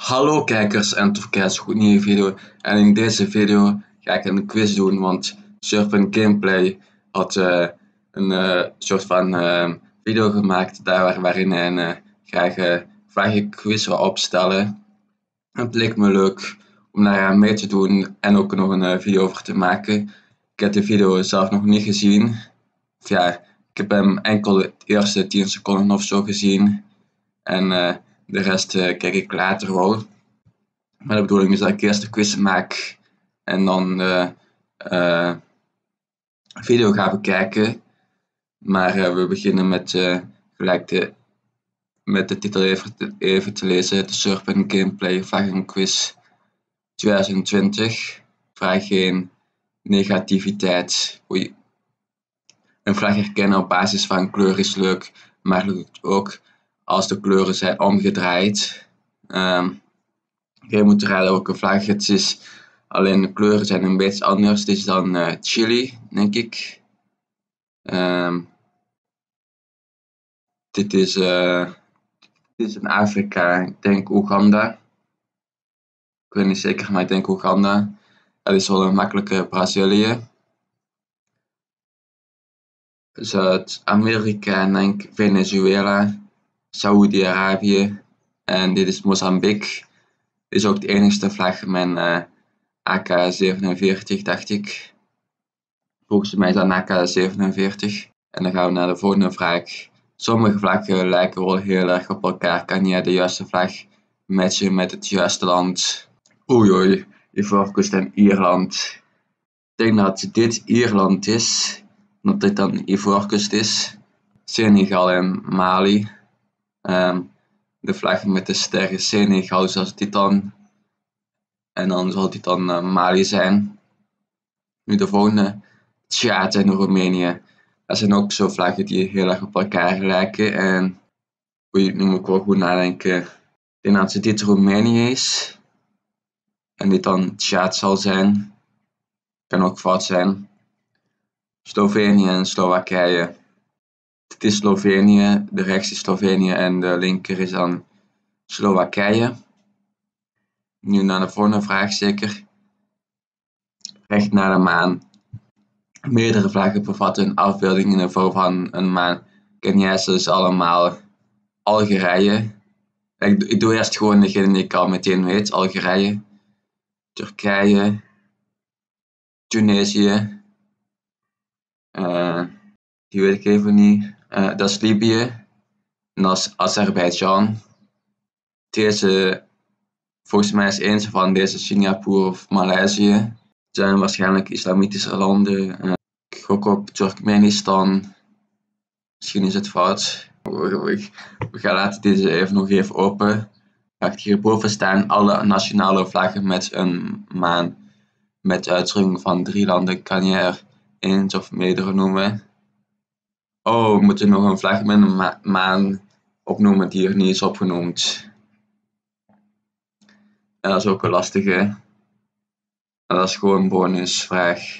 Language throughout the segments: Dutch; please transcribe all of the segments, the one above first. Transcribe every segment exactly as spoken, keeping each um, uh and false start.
Hallo kijkers en tof kijkers, goed nieuwe video. En in deze video ga ik een quiz doen, want Surfen Gameplay had uh, een uh, soort van uh, video gemaakt daar waarin hij een uh, graag uh, vragen quiz wil opstellen. Het leek me leuk om daar aan mee te doen en ook nog een uh, video over te maken. Ik heb de video zelf nog niet gezien. Of ja, ik heb hem enkel de eerste tien seconden of zo gezien. En uh, de rest uh, kijk ik later wel. Maar de bedoeling is dat ik eerst de quiz maak en dan de uh, video ga bekijken. Maar uh, we beginnen met uh, gelijk de, met de titel even te, even te lezen. De Surfen Gameplay Vragen Quiz twintig twintig. Vraag geen negativiteit. Oei. Een vlag herkennen op basis van kleur is leuk, maar lukt ook als de kleuren zijn omgedraaid. Um, Je moet raden welke vlag het is. Alleen de kleuren zijn een beetje anders. Het is dan uh, Chili, denk ik. Um, dit, is, uh, dit is in Afrika. Ik denk Oeganda. Ik weet niet zeker, maar ik denk Oeganda. Dat is wel een makkelijke Brazilië. Zuid-Amerika, denk Venezuela. Saoedi-Arabië. En dit is Mozambique. Dit is ook de enigste vlag met een uh, A K zevenenveertig, dacht ik. Volgens mij is dat een A K zevenenveertig. En dan gaan we naar de volgende vraag. Sommige vlaggen lijken wel heel erg op elkaar. Kan jij de juiste vlag matchen met het juiste land? Oei oei, Ivoorkust en Ierland. Ik denk dat dit Ierland is. Dat dit dan Ivoorkust is. Senegal en Mali. Um, de vlag met de ster is Senegal, zoals dit dan. En dan zal dit dan uh, Mali zijn. Nu de volgende. Tjaad en Roemenië. Dat zijn ook zo vlaggen die heel erg op elkaar lijken. En oei, nu moet ik wel goed nadenken. Ik denk dat dit Roemenië is. En dit dan Tjaad zal zijn. Kan ook fout zijn. Slovenië en Slowakije. Dit is Slovenië. De rechts is Slovenië en de linker is dan Slowakije. Nu naar de volgende vraag zeker. Recht naar de maan. Meerdere vlaggen bevatten een afbeelding in de vorm van een maan. Ken jij ze dus allemaal? Algerije. Ik, ik doe eerst gewoon degene die ik al meteen weet. Algerije. Turkije. Tunesië. Uh, die weet ik even niet. Uh, dat is Libië. En dat is Azerbeidzjan. Deze, volgens mij is een van deze Singapore of Maleisië. Het zijn waarschijnlijk islamitische landen. Uh, ik gok op Turkmenistan. Misschien is het fout. We gaan laten deze even nog even open. Gaat hierboven staan alle nationale vlaggen met een maan. Met uitzondering van drie landen kan je er eens of meerdere noemen. Oh, we moeten nog een vlag met een ma maan opnoemen die er niet is opgenoemd. En dat is ook een lastige. En dat is gewoon een bonusvraag.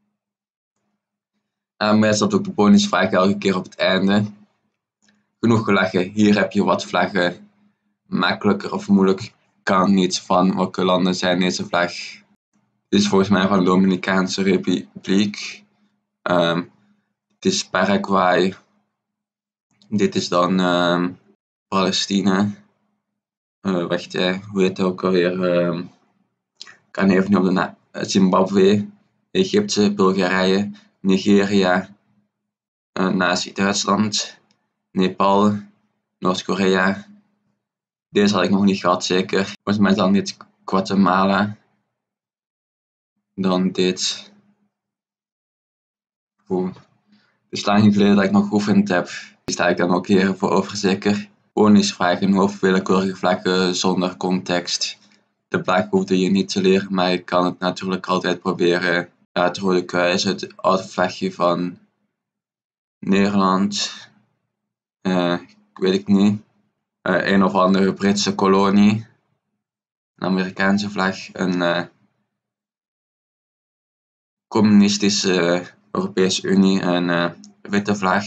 En meestal ook de bonusvraag elke keer op het einde. Genoeg gelachen, hier heb je wat vlaggen. Makkelijker of moeilijk kan niet. Van welke landen zijn deze vlag? Dit is volgens mij van de Dominicaanse Republiek. Um, dit is Paraguay. Dit is dan um, Palestina. Uh, wacht, hè. Hoe heet het ook alweer? Um, ik kan even niet op de naam. Zimbabwe, Egypte, Bulgarije, Nigeria, uh, Nazi-Duitsland, Nepal, Noord-Korea. Deze had ik nog niet gehad, zeker. Volgens mij dan dit Guatemala. Dan dit. Oeh. Het is lang geleden dat ik nog geoefend heb. Die sta ik dan ook hier voor over, zeker. Bonusvragen, hoofdwillekeurige vlaggen zonder context. De vlag hoefde je niet te leren, maar je kan het natuurlijk altijd proberen. Ja, het Rode Kruis, het oude vlagje van Nederland. Uh, ik weet het niet. Uh, een of andere Britse kolonie. Een Amerikaanse vlag. Een uh, communistische Europese Unie. Een uh, witte vlag.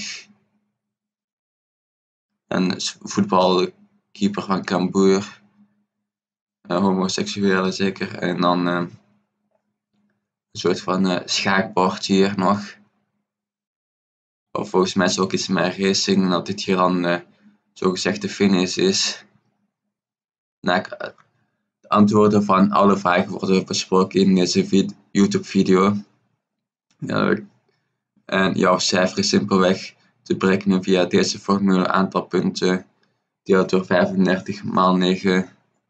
Een voetbalkeeper van Cambuur. uh, homoseksuele zeker. En dan uh, een soort van uh, schaakbord hier nog. Of volgens mij is ook iets met racing, dat dit hier dan uh, zogezegd de finish is. Nou, de antwoorden van alle vragen worden besproken in deze YouTube video. Uh, en jouw cijfer is simpelweg te berekenen via deze formule aantal punten deelt door vijfendertig maal negen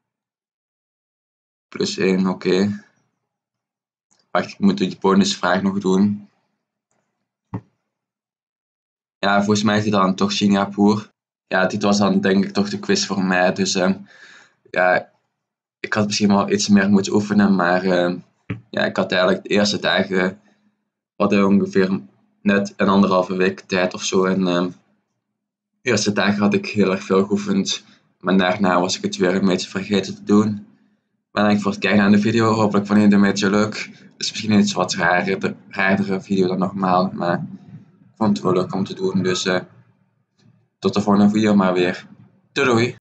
plus één, oké. Okay. Wacht, ik moet die bonusvraag nog doen. Ja, volgens mij is dit dan toch Singapore. Ja, dit was dan denk ik toch de quiz voor mij, dus uh, ja, ik had misschien wel iets meer moeten oefenen, maar uh, ja, ik had eigenlijk de eerste dagen, hadden ongeveer net een anderhalve week tijd of zo, en uh, de eerste dagen had ik heel erg veel geoefend, maar daarna was ik het weer een beetje vergeten te doen. Bedankt voor het kijken naar de video, hopelijk vond je het een beetje leuk. Het is misschien iets wat raardere, raardere video dan normaal, maar ik vond het wel leuk om te doen, dus uh, tot de volgende video maar weer. Doei doei!